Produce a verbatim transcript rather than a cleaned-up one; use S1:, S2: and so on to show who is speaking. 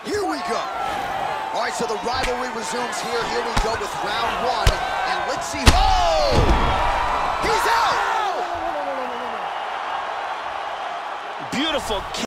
S1: Here we go. All right, so the rivalry resumes here. Here we go with round one. And let's see. Oh! He's out!
S2: Beautiful kick.